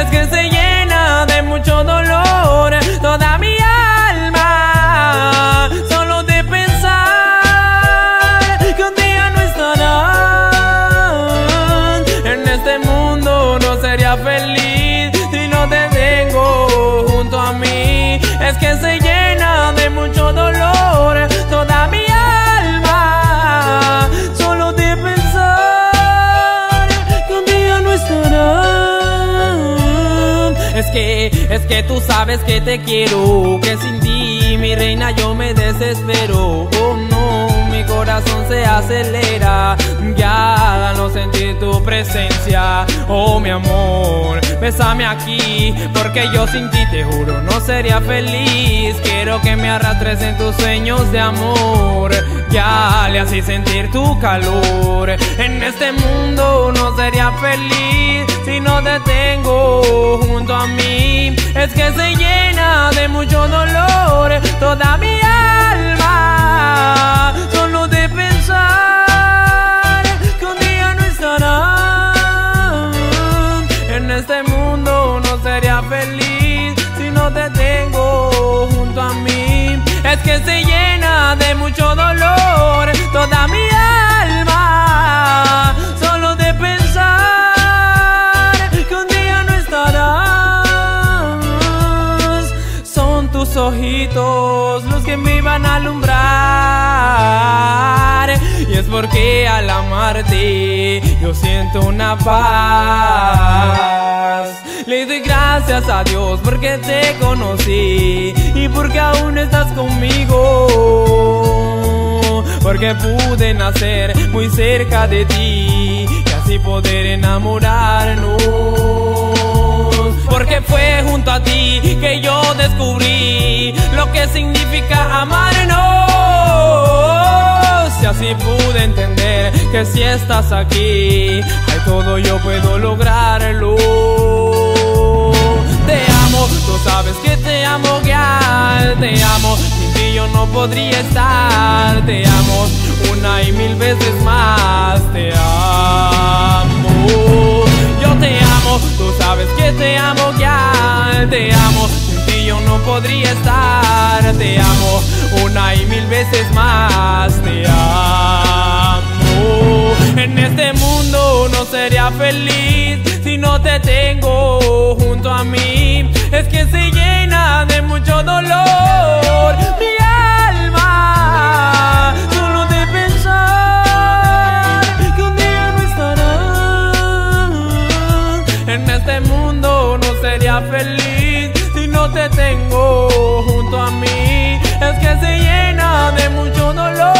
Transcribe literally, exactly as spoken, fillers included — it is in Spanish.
Es que se llena de mucho dolor toda mi alma, solo de pensar que un día no estarán. En este mundo no sería feliz si no te tengo junto a mí. Es que se llena de mucho dolor toda mi alma, solo de pensar que un día no estarán. Es que, es que tú sabes que te quiero, que sin ti, mi reina, yo me desespero. Oh no, mi corazón se acelera, ya no sentir tu presencia. Oh mi amor, bésame aquí, porque yo sin ti te juro no sería feliz. Quiero que me arrastres en tus sueños de amor, ya le así sentir tu calor. En este mundo no sería feliz si no te tengo junto a mí. Es que se llena de mucho dolor toda mi alma, solo de pensar que un día no estarán. En este mundo no sería feliz si no te tengo junto a mí. Es que se llena de mucho dolor toda mi alma, solo de pensar que un día no estarás. Son tus ojitos los que me iban a alumbrar, y es porque al amarte yo siento una paz. Le doy gracias a Dios porque te conocí y porque aún estás conmigo, porque pude nacer muy cerca de ti y así poder enamorarnos. Porque fue junto a ti que yo descubrí lo que significa amarnos, y así pude entender que si estás aquí, ay, todo yo puedo lograrlo. Te amo, tú sabes que te amo, girl. Te amo, sin ti yo no podría estar. Te amo una y mil veces más. Te amo, yo te amo, tú sabes que te amo, girl. Te amo, sin ti yo no podría estar. Te amo una y mil veces más. Te amo. En este mundo no sería feliz si no te tengo junto a mí. Es que se llena de mucho dolor mi alma, solo de pensar que un día no estarás. En este mundo no sería feliz si no te tengo junto a mí. Es que se llena de mucho dolor